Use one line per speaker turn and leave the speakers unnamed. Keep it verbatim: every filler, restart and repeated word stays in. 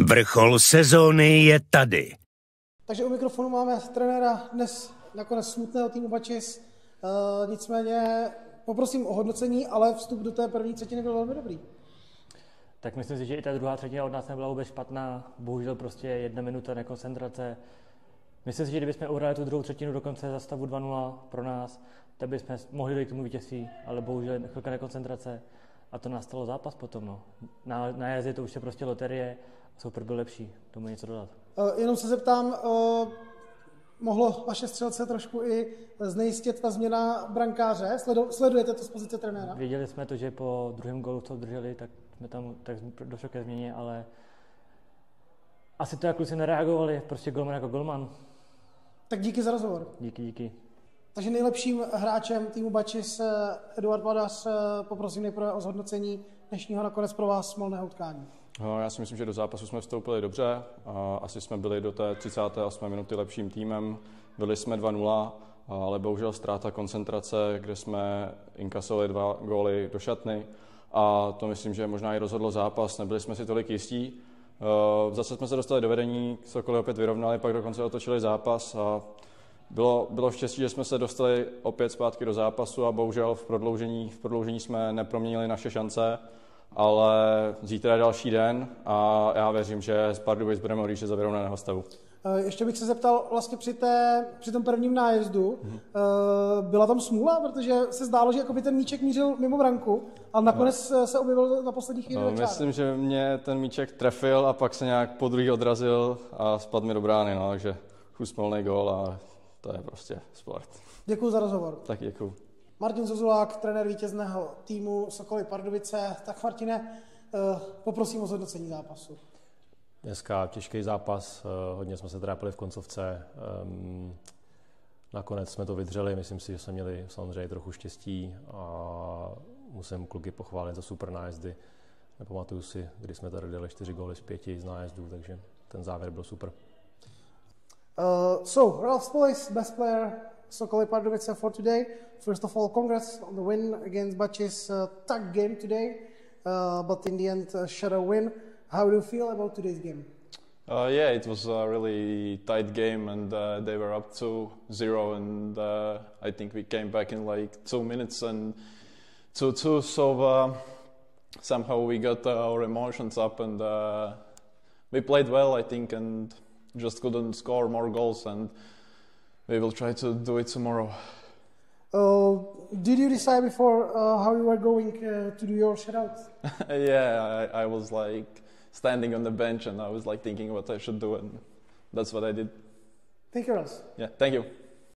Vrchol sezóny je tady.
Takže u mikrofonu máme trenéra dnes nakonec smutného týmu Bačis. E, nicméně poprosím o hodnocení, ale vstup do té první třetiny byl velmi dobrý.
Tak myslím si, že i ta druhá třetina od nás nebyla vůbec špatná. Bohužel prostě jedna minuta nekoncentrace. Myslím si, že kdybychom uhrali tu druhou třetinu dokonce za stavu dva nula pro nás, tak bychom mohli dojít k tomu vítězství, ale bohužel chvilka nekoncentrace a to nás stalo zápas potom. No. Na, na jazdě to už je prostě loterie a super byl lepší, tomu něco dodat.
Uh, jenom se zeptám, uh, mohlo vaše střelce trošku i znejistit ta změna brankáře? Sledu, sledujete to z pozice trenéra?
Věděli jsme to, že po druhém gólu, co drželi, tak jsme tam tak došlo ke změně, ale asi to jak kluci nereagovali, prostě golman jako golman.
Tak díky za rozhovor.
Díky, díky.
Takže nejlepším hráčem týmu Bačis Eduard Vladař, poprosím nejprve o zhodnocení dnešního nakonec pro vás smolného utkání.
No, já si myslím, že do zápasu jsme vstoupili dobře. Asi jsme byli do té třicáté osmé minuty lepším týmem. Byli jsme dva nula, ale bohužel ztráta koncentrace, kde jsme inkasovali dva góly do šatny. A to myslím, že možná i rozhodlo zápas. Nebyli jsme si tolik jistí. Zase jsme se dostali do vedení, Sokoly opět vyrovnali, pak dokonce otočili zápas. A bylo, bylo štěstí, že jsme se dostali opět zpátky do zápasu a bohužel v prodloužení, v prodloužení jsme neproměnili naše šance. Ale zítra je další den a já věřím, že z Pardubic budeme odjíždět za vyrovnaného stavu.
Ještě bych se zeptal, vlastně při, té, při tom prvním nájezdu, hmm. byla tam smůla, protože se zdálo, že jakoby ten míček mířil mimo branku, ale nakonec no. se objevil na poslední chvíli.
No, myslím, že mě ten míček trefil a pak se nějak po druhý odrazil a spadl mi do brány, no, takže smolný gól a to je prostě sport.
Děkuji za rozhovor.
Tak děkuji.
Martin Zozulák, trenér vítězného týmu Sokoly Pardubice. Tak Martine, poprosím o zhodnocení zápasu.
Dneska těžký zápas, hodně jsme se trápili v koncovce. Nakonec jsme to vydřeli, myslím si, že jsme měli samozřejmě trochu štěstí a musím kluky pochválit za super nájezdy. Nepamatuju si, kdy jsme tady dali čtyři góly z pěti z nájezdů, takže ten závěr byl super.
Uh, so, Ralph Spolis, best player Sokoly Pardubice for today. First of all, congrats on the win against Bačis. Uh, tough game today, uh, but in the end, uh, shadow win. How do you feel about today's game?
Uh, yeah, it was a really tight game, and uh, they were up to zero, and uh, I think we came back in like two minutes and two two. So uh, somehow we got uh, our emotions up, and uh, we played well, I think, and just couldn't score more goals, and we will try to do it tomorrow.
Uh, did you decide before uh, how you were going uh, to do your shutout?
Yeah, I, I was like standing on the bench and I was like thinking what I should do, and that's what I did.
Thank you, Ross.
Yeah, thank you.